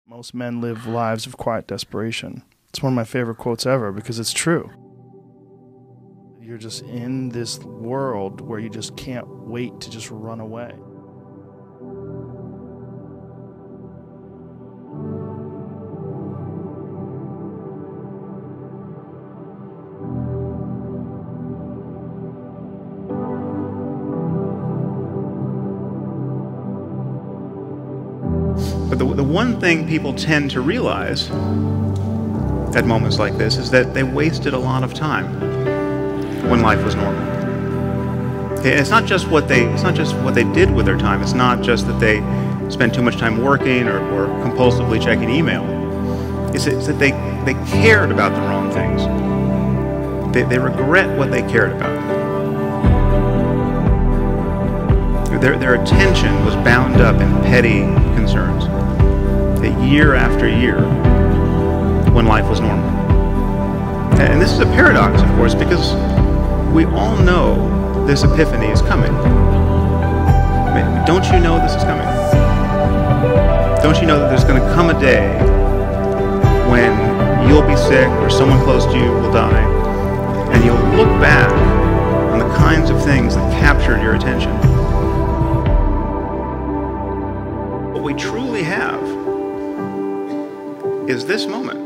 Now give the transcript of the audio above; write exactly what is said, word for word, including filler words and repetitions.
Most men live lives of quiet desperation. It's one of my favorite quotes ever because it's true. You're just in this world where you just can't wait to just run away. But the, the one thing people tend to realize at moments like this is that they wasted a lot of time when life was normal. Okay, it's not just what they it's not just what they did with their time. It's not just that they spent too much time working or, or compulsively checking email. It's, it's that they, they cared about the wrong things. They, they regret what they cared about. Their, their attention was bound up in petty concerns. Year after year, when life was normal. And this is a paradox, of course, because we all know this epiphany is coming. Don't you know this is coming? Don't you know that there's going to come a day when you'll be sick or someone close to you will die, and you'll look back on the kinds of things that captured your attention? What we truly have is this moment.